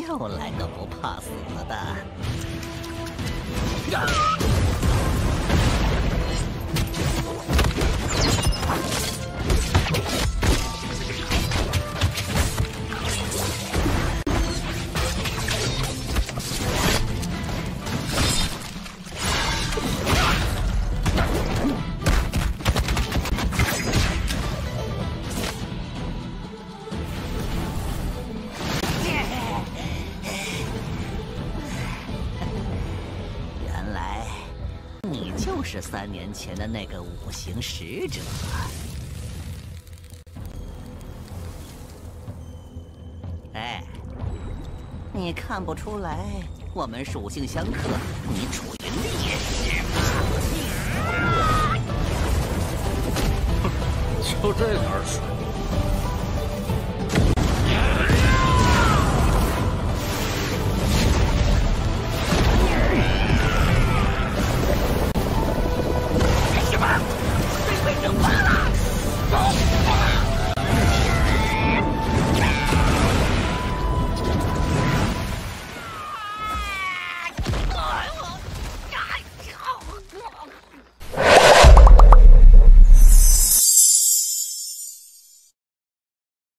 又来个不怕死的。是3年前的那个五行使者。哎，你看不出来我们属性相克，你处于劣势吗？ 就这点水。